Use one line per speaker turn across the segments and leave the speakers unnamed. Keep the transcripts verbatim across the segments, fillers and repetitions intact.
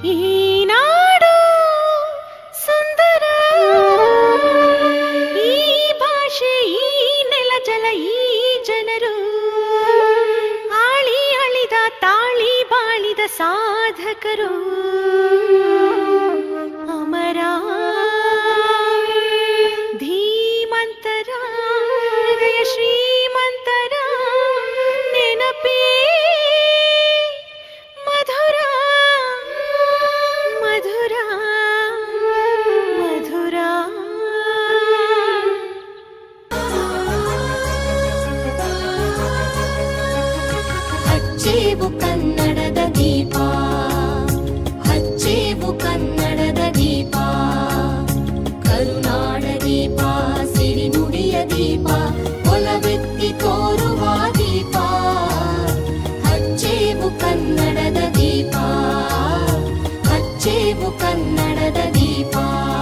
ಈ ನಾಡು ಸುಂದರ, ಈ ಭಾಷೆ, ಈ ನೆಲ ಜಲ, ಈ ಜನರು, ಆಳಿ ಅಳಿದ ತಾಳಿ ಬಾಳಿದ ಸಾಧಕರು, ಅಮರ ಧೀಮಂತರ ಹೃದಯ ಶ್ರೀಮಂತರ ನೆನಪೇ ಮಧುರ ಮಧುರ ಮಧುರ.
ಹಚ್ಚೇವು ಕನ್ನಡದ ದೀಪ, ಹಚ್ಚೇವು ಕನ್ನಡದ ದೀಪ, ಕರುನಾಡ ದೀಪ, ಸಿರಿನುಡಿಯ ದೀಪ, ಒಲವೆತ್ತಿ ತೋರುವ ದೀಪ. ಹಚ್ಚೇವು ಕನ್ನಡದ ದೀಪ, ಹಚ್ಚೇವು ಕನ್ನಡದ ದೀಪ.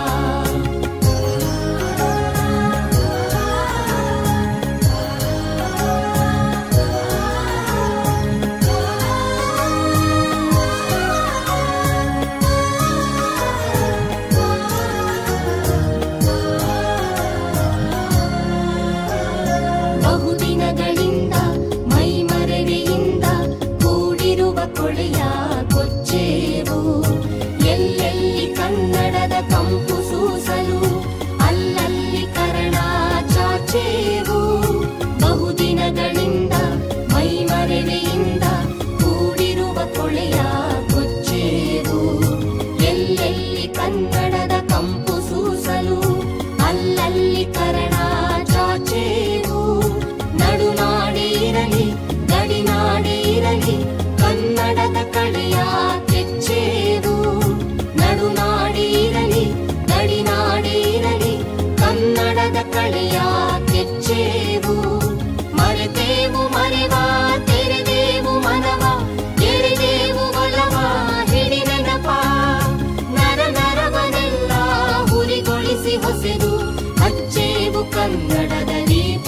ಬಹುದಿನಗಳಿಂದ ಮೈಮರೆವೆಯಿಂದ ಕೂಡಿರುವ ಕೊಳೆಯ ಕೊಚ್ಚೇವು, ಎಲ್ಲೆಲ್ಲಿ ಕನ್ನಡದ ಕಂಪು ಸೂಸಲು ಅಲ್ಲಲ್ಲಿ ಕರಣ ಚಾಚೇವು. ಬಹುದಿನಗಳಿಂದ ಮೈಮರೆವೆಯಿಂದ ಕೂಡಿರುವ ಕೊಳೆಯ ಕೊಚ್ಚೇವು, ಎಲ್ಲೆಲ್ಲಿ ಕನ್ನಡದ ಕಂಪು ಸೂಸಲು ಅಲ್ಲಲ್ಲಿ ಕರಣ ಚಾಚೇವು. ನಡುನಾಡೇ ಇರಲಿ ಗಡಿನಾಡೇ ಇರಲಿ ಕನ್ನಡದ ಕಳೆಯ ಕೆಚ್ಚೇವು. ನಡುನಾಡೇ ಇರಲಿ ಗಡಿನಾಡೇ ಇರಲಿ ಕನ್ನಡದ ಕಳೆಯ ಕೆಚ್ಚೇವು. ಮರೆತೇವು ಮರೆವ ತೆರೆದೇವು ಮನವ, ಎರೆದೇವು ಒಲವ ಹಿಡಿ ನೆನಪ. ನರ ನರವನೆಲ್ಲ ಹುರಿಗೊಳಿಸಿ ಹೊಸೆದು ಹಚ್ಚೇವು ಕನ್ನಡದ ದೀಪ,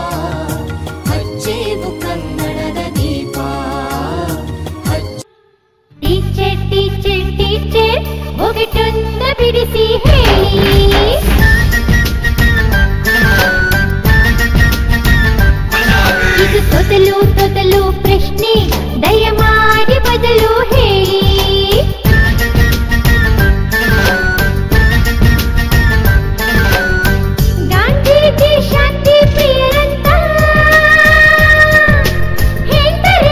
ಹಚ್ಚೇವು ಕನ್ನಡದ ದೀಪ. ಟೀಚರ್ ಟೀಚರ್ ಟೀಚರ್ ಒಗಟೊಂದ ಬಿಡಿಸಿ ಹೇಳಿ, ಇದು ತೊದಲು ತೊದಲು ಪ್ರಶ್ನೆ ದಯಮಾಡಿ ಬದಲು ಹೇಳಿ. ಗಾಂಧೀಜಿ ಶಾಂತಿ ಪ್ರಿಯರಂತ ಹೇಳ್ತಾರೆ,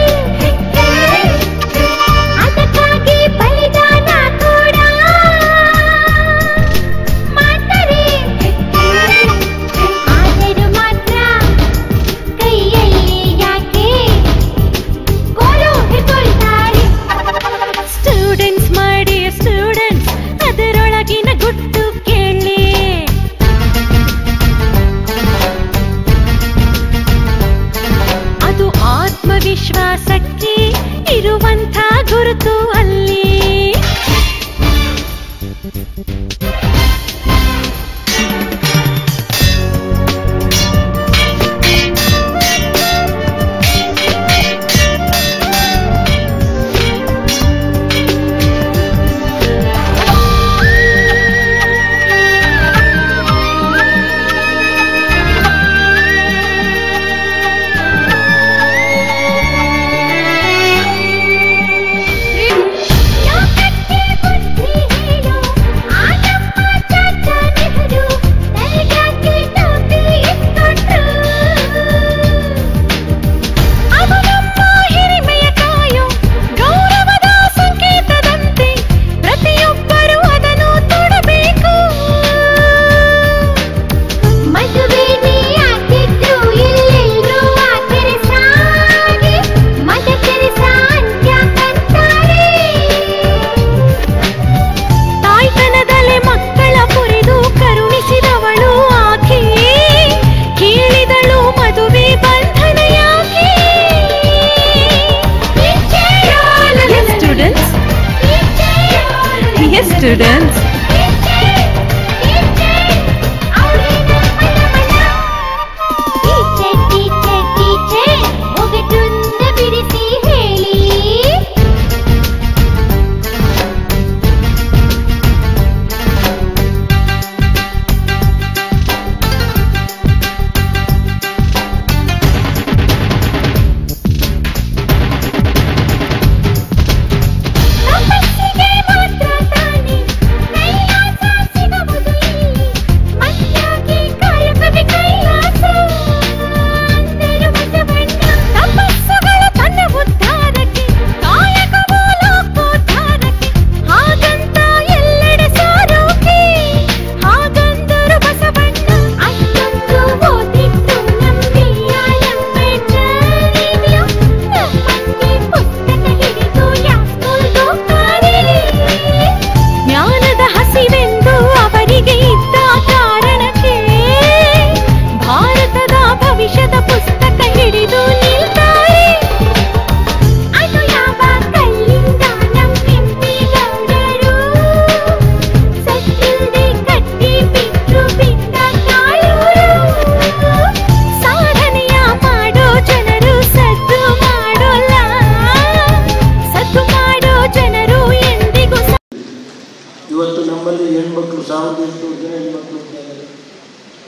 ಅದಕ್ಕಾಗಿ ಬಲಿದಾನ ಕೂಡ ಮಾಡ್ತಾರೆ. ಆದರೂ ಮಾತ್ರ ಕೈಯಲ್ಲಿ ಯಾಕೆ ಕೋಲು ಹಿಡ್ಕೊಳ್ತಾರೆ.
ಸ್ಟೂಡೆಂಟ್ಸ್ ಮಾಡಿ ಸ್ಟೂಡೆಂಟ್ಸ್, ಅದರೊಳಗಿನ ಗುಟ್ಟು ಕೇಳಿ. ಅದು ಆತ್ಮವಿಶ್ವಾಸಕ್ಕೆ ಇರುವಂಥ ಗುರುತು ಅಲ್ಲಿ.
students.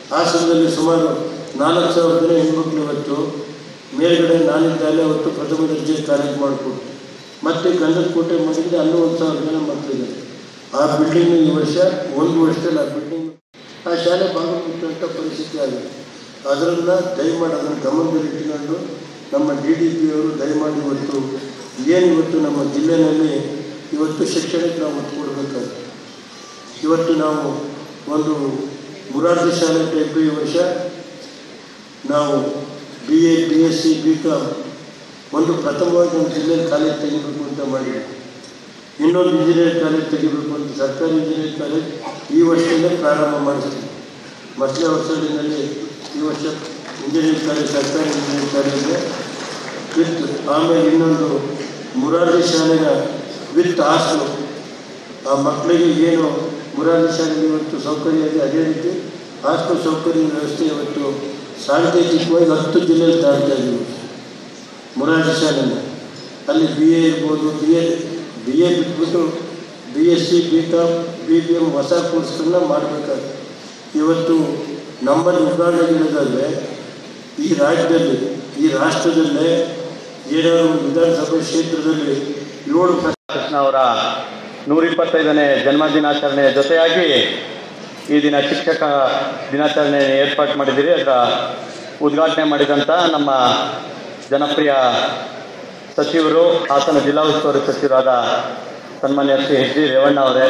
ಹಾಸನದಲ್ಲಿ ಸುಮಾರು ನಾಲ್ಕು ಸಾವಿರ ಜನ ಹೆಣ್ಮಕ್ಳು ಇವತ್ತು ಮೇಲ್ಗಡೆ ನಾನಿದ್ದಾಲೆ ಅವತ್ತು ಪ್ರಥಮ ದರ್ಜೆ ಕಾಲೇಜ್ ಮಾಡಿಕೊಟ್ಟು ಮತ್ತು ಗಂಧದ ಕೋಟೆ ಮಾಡಿದರೆ ಅಲ್ಲೂ ಒಂದು ಸಾವಿರ ಜನ ಮಕ್ಕಳಿದ್ದಾರೆ. ಆ ಬಿಲ್ಡಿಂಗ್ ಈ ವರ್ಷ ಒಂದು ವರ್ಷದಲ್ಲಿ ಆ ಬಿಲ್ಡಿಂಗ್ ಆ ಶಾಲೆ ಭಾಗವಹಿಸುವಂಥ ಪರಿಸ್ಥಿತಿ ಆಗಿದೆ. ಅದನ್ನು ದಯಮಾಡಿ ಅದನ್ನು ಗಮನದಲ್ಲಿಟ್ಟುಕೊಂಡು ನಮ್ಮ ಡಿ ಡಿ ಪಿ ಅವರು ದಯಮಾಡಿ ಇವತ್ತು ಏನು ಇವತ್ತು ನಮ್ಮ ಜಿಲ್ಲೆಯಲ್ಲಿ ಇವತ್ತು ಶಿಕ್ಷಣಕ್ಕೆ ನಾವು ಒತ್ತು ಕೊಡಬೇಕಾಗುತ್ತೆ. ಇವತ್ತು ನಾವು ಒಂದು ಮುರಾರ್ಜಿ ಶಾಲೆ ಟೈಪ್ ಈ ವರ್ಷ ನಾವು B A B S C B com ಒಂದು ಪ್ರಥಮವಾಗಿ ನಮ್ಮ ಜಿಲ್ಲೆಯಲ್ಲಿ ಕಾಲೇಜ್ ತೆಗಿಬೇಕು ಅಂತ ಮಾಡಿದ್ವಿ. ಇನ್ನೊಂದು ಇಂಜಿನಿಯರಿಂಗ್ ಕಾಲೇಜ್ ತೆಗಿಬೇಕು ಅಂತ ಸರ್ಕಾರಿ ಇಂಜಿನಿಯರಿಂಗ್ ಕಾಲೇಜ್ ಈ ವರ್ಷದಿಂದ ಪ್ರಾರಂಭ ಮಾಡಿಸ್ತೀವಿ. ಮೊದಲನೇ ವರ್ಷದಲ್ಲಿ ಈ ವರ್ಷ ಇಂಜಿನಿಯರಿಂಗ್ ಕಾಲೇಜ್ ಸರ್ಕಾರಿ ಇಂಜಿನಿಯರಿಂಗ್ ಕಾಲೇಜ್ ವಿತ್ ಆಮೇಲೆ ಇನ್ನೊಂದು ಮುರಾರ್ಜಿ ಶಾಲೆಯ ವಿತ್ ಹಾಸ್ಟೆಲ್. ಆ ಮಕ್ಕಳಿಗೆ ಏನು ಮುರಾರ್ಜಿ ಶಾಲೆಗೆ ಇವತ್ತು ಸೌಕರ್ಯ ಇದೆ ಅದೇ ರೀತಿ ಹಾಸ್ಟೆಲ್ ಸೌಕರ್ಯ ವ್ಯವಸ್ಥೆ ಇವತ್ತು ಸಾಂಕೇತಿಕವಾಗಿ ಹತ್ತು ಜಿಲ್ಲೆಯಲ್ಲಿ ತಾಡ್ತಾ ಇದ್ದೀವಿ. ಮುರಾರ್ಜಿ ಶಾಲೆನ ಅಲ್ಲಿ ಬಿ ಎ ಇರ್ಬೋದು, ಬಿ ಎ ಬಿ ಎ ಬಿಟ್ಬಿಟ್ಟು B S C B com B B M ಹೊಸ ಕೋರ್ಸ್ಗಳನ್ನ ಮಾಡಬೇಕಾಗುತ್ತೆ. ಇವತ್ತು ನಮ್ಮಲ್ಲಿ ಉದಾಹರಣೆಗಳಿದ್ದಾವೆ. ಈ ರಾಜ್ಯದಲ್ಲಿ ಈ ರಾಷ್ಟ್ರದಲ್ಲೇ ಏನಾದರೂ ವಿಧಾನಸಭೆ ಕ್ಷೇತ್ರದಲ್ಲಿ ಏಳು
ಕೃಷ್ಣ ಅವರ ನೂರ ಇಪ್ಪತ್ತೈದನೇ ಜನ್ಮದಿನಾಚರಣೆಯ ಜೊತೆಯಾಗಿ ಈ ದಿನ ಶಿಕ್ಷಕ ದಿನಾಚರಣೆ ಏರ್ಪಾಡು ಮಾಡಿದ್ದೀರಿ. ಅದರ ಉದ್ಘಾಟನೆ ಮಾಡಿದಂಥ ನಮ್ಮ ಜನಪ್ರಿಯ ಸಚಿವರು, ಹಾಸನ ಜಿಲ್ಲಾ ಉಸ್ತುವಾರಿ ಸಚಿವರಾದ ಸನ್ಮಾನ್ಯ ಶ್ರೀ ಎಚ್ ಡಿ ರೇವಣ್ಣ ಅವರೇ,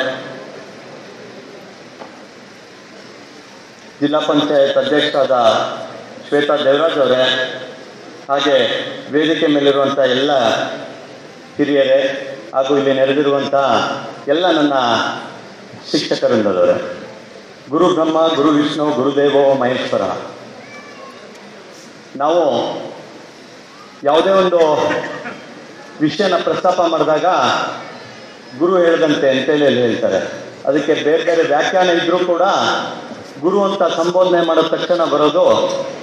ಜಿಲ್ಲಾ ಪಂಚಾಯತ್ ಅಧ್ಯಕ್ಷರಾದ ಶ್ವೇತಾ ದೇವರಾಜ್ ಅವರೇ, ಹಾಗೆ ವೇದಿಕೆ ಮೇಲಿರುವಂಥ ಎಲ್ಲ ಹಿರಿಯರೇ ಹಾಗೂ ಇಲ್ಲಿ ನೆರೆದಿರುವಂಥ ಎಲ್ಲ ನನ್ನ ಶಿಕ್ಷಕರಿಂದದವರೇ, ಗುರು ಬ್ರಹ್ಮ ಗುರು ವಿಷ್ಣು ಗುರುದೇವೋ ಮಹೇಶ್ವರ. ನಾವು ಯಾವುದೇ ಒಂದು ವಿಷಯನ ಪ್ರಸ್ತಾಪ ಮಾಡಿದಾಗ ಗುರು ಹೇಳಿದಂತೆ ಅಂತೇಳಿ ಹೇಳ್ತಾರೆ. ಅದಕ್ಕೆ ಬೇರೆ ಬೇರೆ ವ್ಯಾಖ್ಯಾನ ಇದ್ದರೂ ಕೂಡ ಗುರು ಅಂತ ಸಂಬೋಧನೆ ಮಾಡಿದ ತಕ್ಷಣ ಬರೋದು